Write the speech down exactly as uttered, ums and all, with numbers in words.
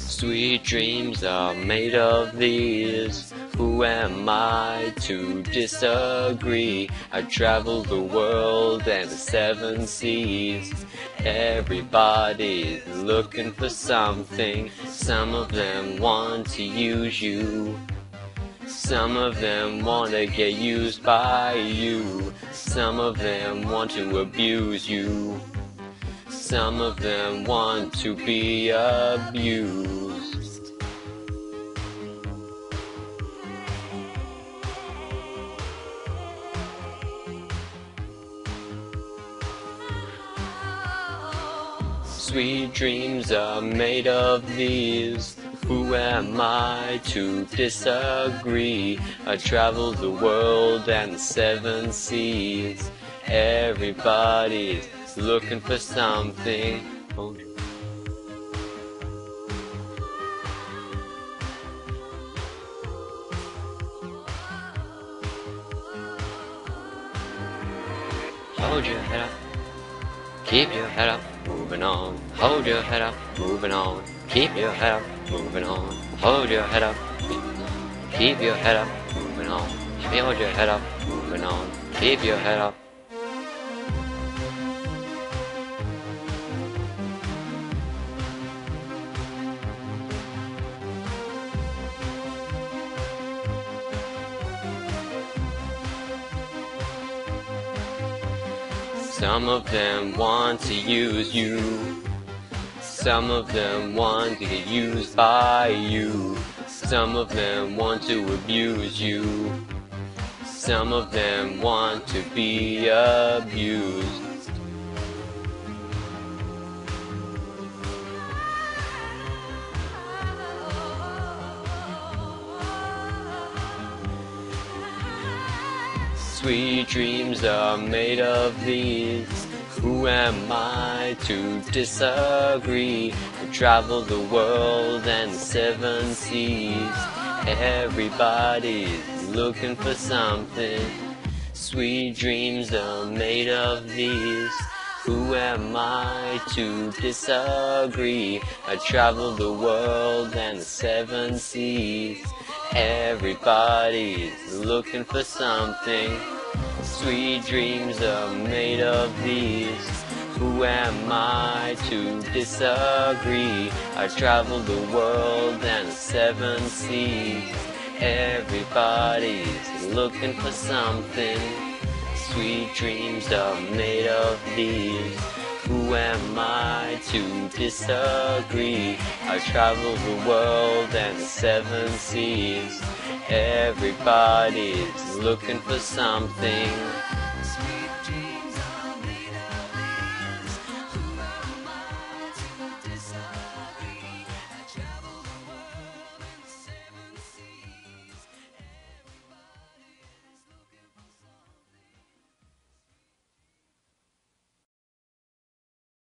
Sweet dreams are made of these. Who am I to disagree? I travel the world and the seven seas. Everybody's looking for something. Some of them want to use you. Some of them want to get used by you. Some of them want to abuse you. Some of them want to be abused. Sweet dreams are made of these. Who am I to disagree? I travel the world and the seven seas. Everybody's looking for something. Hold your Hold your head up, keep your head up, moving on. Hold your head up, moving on. Keep your head up, moving on. Hold your head up, keep your head up, moving on. Hold your head up, moving on. Keep your head up. Some of them want to use you. Some of them want to get used by you. Some of them want to abuse you. Some of them want to be abused. Sweet dreams are made of these. Who am I to disagree? I travel the world and the seven seas. Everybody's looking for something. Sweet dreams are made of these. Who am I to disagree? I travel the world and the seven seas. Everybody's looking for something. Sweet dreams are made of these. Who am I to disagree? I travel the world and the seven seas. Everybody's looking for something. Sweet dreams are made of these. Who am I to disagree? I travel the world and the seven seas. Everybody's looking for something.